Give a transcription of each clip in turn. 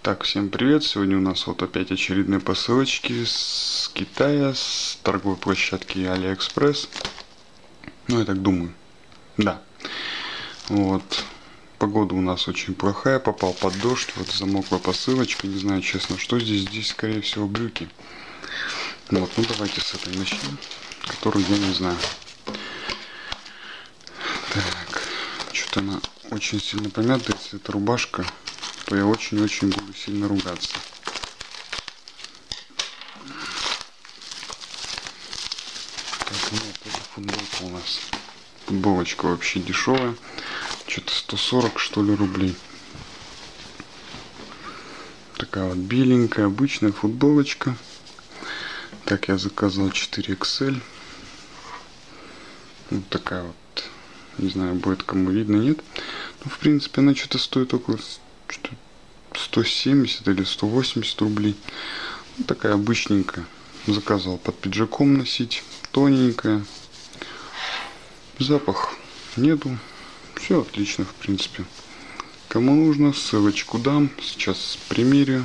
Так, всем привет! Сегодня у нас вот опять очередные посылочки с Китая, с торговой площадки AliExpress. Ну, я так думаю. Да. Вот. Погода у нас очень плохая, попал под дождь, вот замокла посылочка. Не знаю, честно, что здесь. Здесь, скорее всего, брюки. Вот, ну давайте с этой начнем, которую я не знаю. Так, что-то она очень сильно помята. Если это рубашка, то я очень-очень буду сильно ругаться. Так, нет, это футболка у нас. Футболочка вообще дешевая. Что-то 140, что ли, рублей. Такая вот беленькая, обычная футболочка. Так, я заказал 4XL. Вот такая вот. Не знаю, будет кому видно, нет. Ну, в принципе, она что-то стоит около 170 или 180 рублей. Вот такая обычненькая. Заказал под пиджаком носить. Тоненькая. Запах нету. Все отлично, в принципе. Кому нужно, ссылочку дам. Сейчас примерю.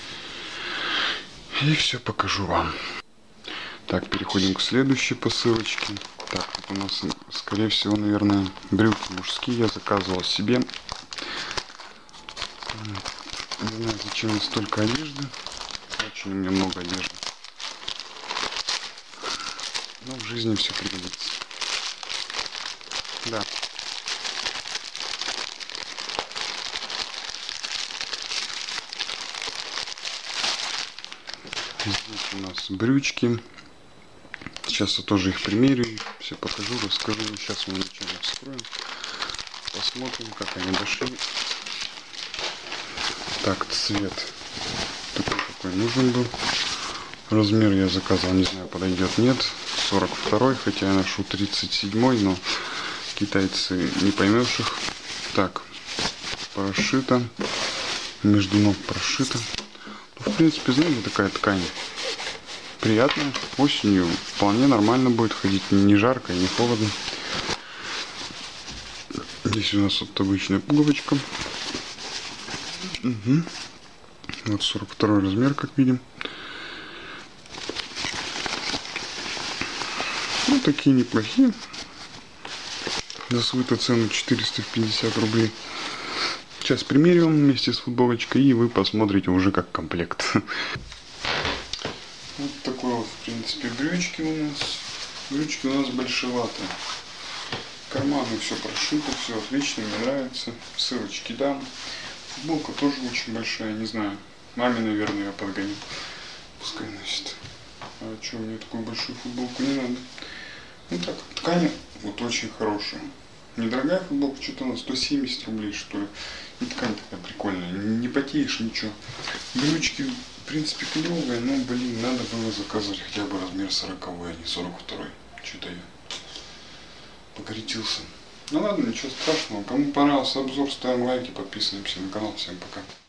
И все покажу вам. Так, переходим к следующей посылочке. Так, вот у нас, скорее всего, наверное, брюки мужские я заказывал себе. Не знаю, зачем мне столько одежды. Очень у меня много одежды. Но в жизни все пригодится. Да. Здесь у нас брючки. Сейчас я тоже их примерю, все покажу, расскажу. Сейчас мы вначале вскроем. Посмотрим, как они дошли. Так, цвет такой, какой нужен был. Размер я заказал, не знаю, подойдет, нет. 42, хотя я ношу 37, но китайцы не поймешь их. Так, прошито. Между ног прошито. Ну, в принципе, знаете, такая ткань приятная. Осенью вполне нормально будет ходить. Не жарко и не холодно. Здесь у нас вот обычная пуговочка. Угу. Вот 42 размер, как видим. Ну, такие неплохие. За свою-то цену 450 рублей. Сейчас примерим вместе с футболочкой, и вы посмотрите уже как комплект. Вот такой вот, в принципе, брючки у нас. Брючки у нас большеватые. Карманы все прошито, все отлично, мне нравится. Ссылочки дам. Футболка тоже очень большая, не знаю. Маме, наверное, я подгоню. Пускай носит. А что, мне такую большую футболку не надо. Ну так, ткань вот очень хорошая. Недорогая футболка, что-то на 170 рублей, что ли. И ткань такая прикольная. Не потеешь, ничего. Брючки, в принципе, клевые, но, блин, надо было заказывать хотя бы размер 40, а не 42. Что-то я погорячился. Ну ладно, ничего страшного. Кому понравился обзор, ставим лайки, подписываемся на канал. Всем пока.